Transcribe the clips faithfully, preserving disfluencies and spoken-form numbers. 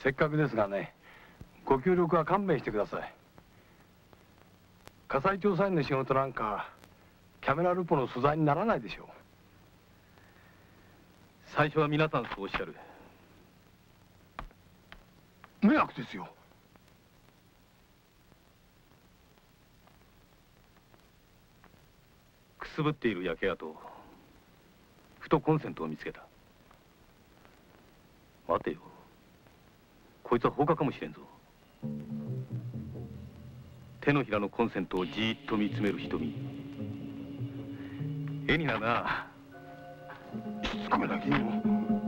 せっかくですがね、ご協力は勘弁してください。火災調査員の仕事なんかキャメラルポの素材にならないでしょう。 最初は皆さんそうおっしゃる。 迷惑ですよ。 くすぶっている焼け跡、ふとコンセントを見つけた。待てよ、こいつは放火かもしれんぞ。手のひらのコンセントをじーっと見つめる瞳、絵になるな。 しつこめな銀を。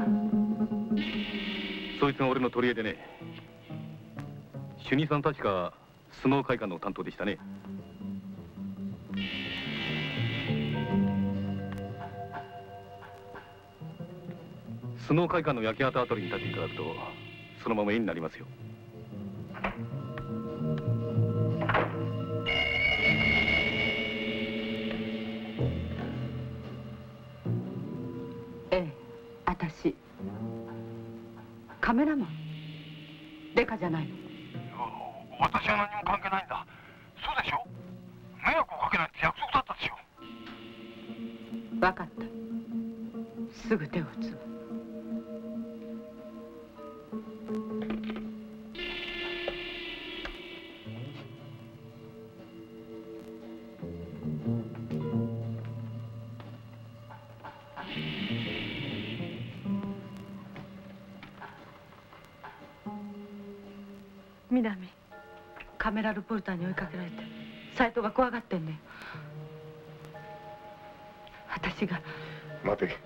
そいつが俺の取り柄でね。主任さん確かスノー会館の担当でしたね。スノー会館の焼け跡あたりに立っていただくとそのまま絵になりますよ。 ええ、私カメラマンデカじゃないの。 私は何も関係ないんだ。そうでしょ。迷惑をかけないって約束だったでしょ。 分かった、すぐ手を打つわ。南、カメラルポルターに追いかけられて斎藤が怖がってんね。私が。 待て、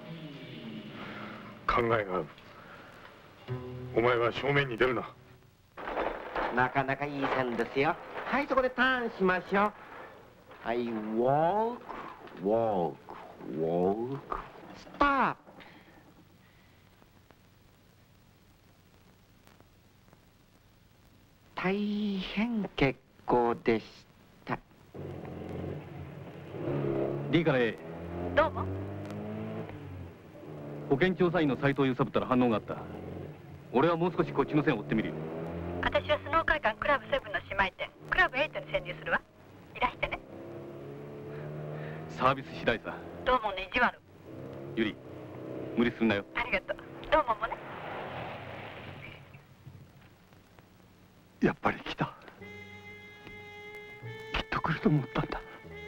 考えがある。お前は正面に出るな。 なかなかいい線ですよ。はい、そこでターンしましょう。はい、ウォークウォークウォークストップ。大変結構でした。 いいかね。 どうも。 保健調査員の斎藤を揺さぶったら反応があった。俺はもう少しこっちの線を追ってみるよ。 私はスノー会館クラブセブンの姉妹店クラブエイトに潜入するわ。いらしてね。 サービス次第さ。 どうもね、意地悪。 ゆり、無理するなよ。 ありがとう。どうももね。 やっぱり来た。きっと来ると思ったんだ。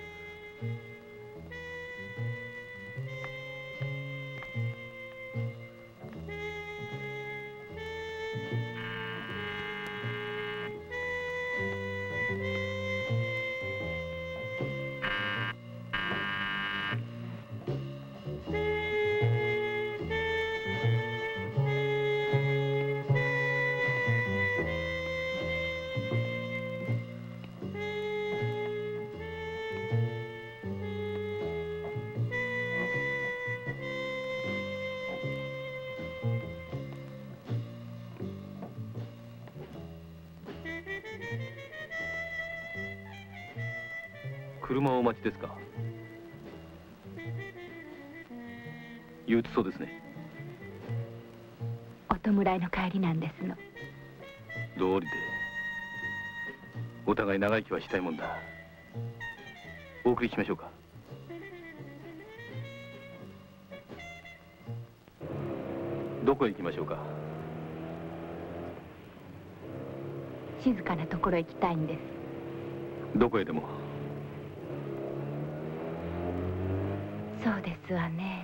車をお待ちですか。憂鬱そうですね。 お弔いの帰りなんですの。 道理でお互い長生きはしたいもんだ。お送りしましょうか。どこへ行きましょうか。 静かなところへ行きたいんです。 どこへでも。 そうですわね。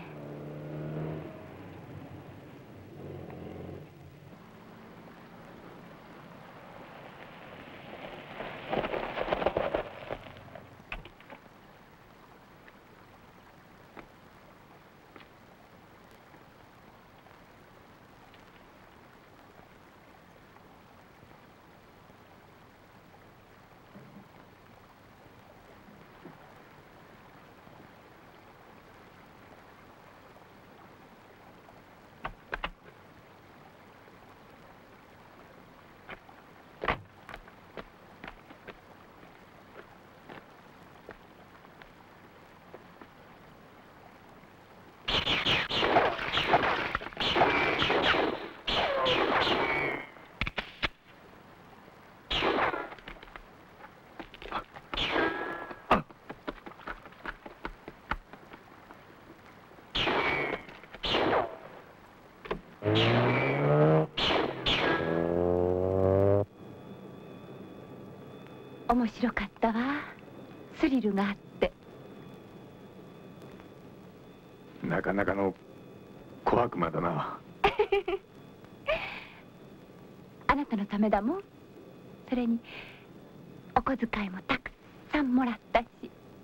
面白かったわ。スリルがあって。 なかなかの小悪魔だな。 あなたのためだもん。それにお小遣いもたくさんもらったし。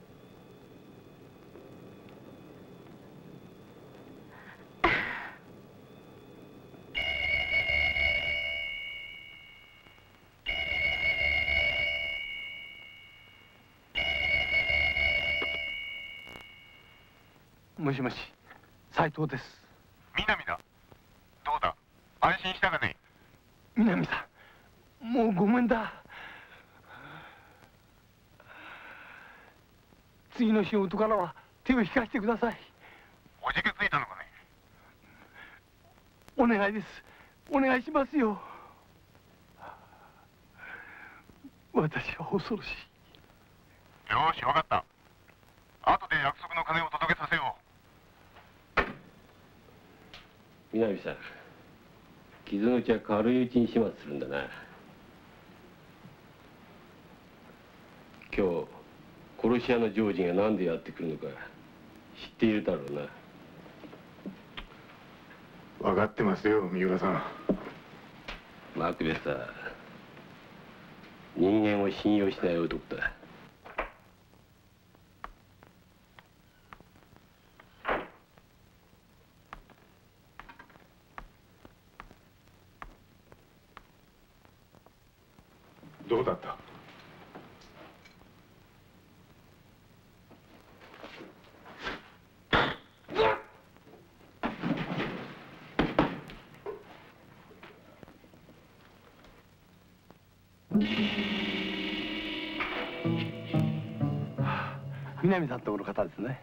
もしもし、斉藤です。 南だ。どうだ、安心したかね。 南さん、もうごめんだ。次の仕事からは手を引かせてください。 おじけついたのかね。 お願いです。お願いしますよ。私は恐ろしい。 よし、わかった。後で約束の金を届けさせよう。 南さん、傷口は軽いうちに始末するんだな。今日殺し屋のジョージが何でやってくるのか知っているだろうな。 分かってますよ、三浦さん。 マクベスは人間を信用しない男だ。 どうだった？南さんとこの方ですね。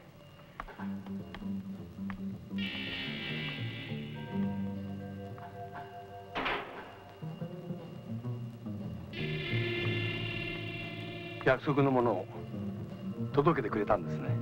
約束のものを届けてくれたんですね。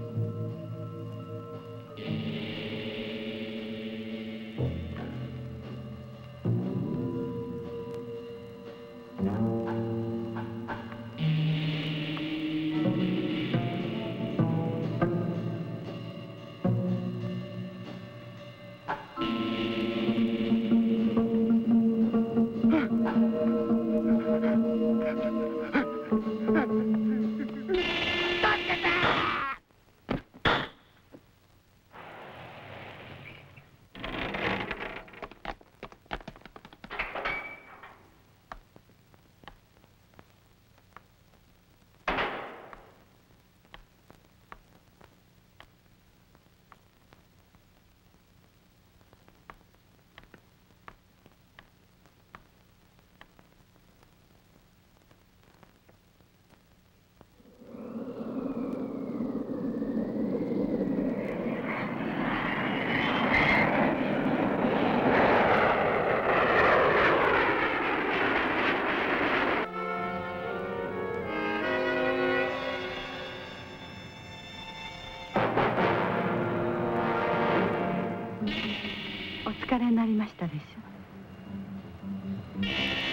お疲れになりましたでしょ。